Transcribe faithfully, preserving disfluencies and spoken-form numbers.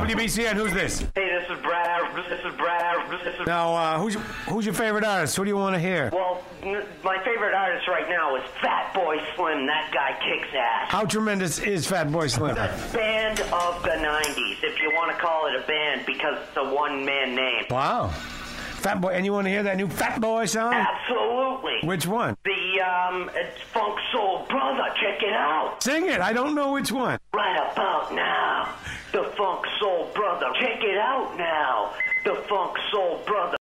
W B C N, who's this? Hey, this is Brad. This is Brad. This is... Now, uh, who's who's your favorite artist? Who do you want to hear? Well, n- my favorite artist right now is Fatboy Slim. That guy kicks ass. How tremendous is Fatboy Slim? The band of the nineties, if you want to call it a band, because it's a one-man name. Wow. Fatboy, and you want to hear that new Fatboy song? Absolutely. Which one? The, um, it's Funk Soul Brother. Check it out. Sing it. I don't know which one. Right about now. The Funk Soul Brother. Check it out now. The Funk Soul Brother.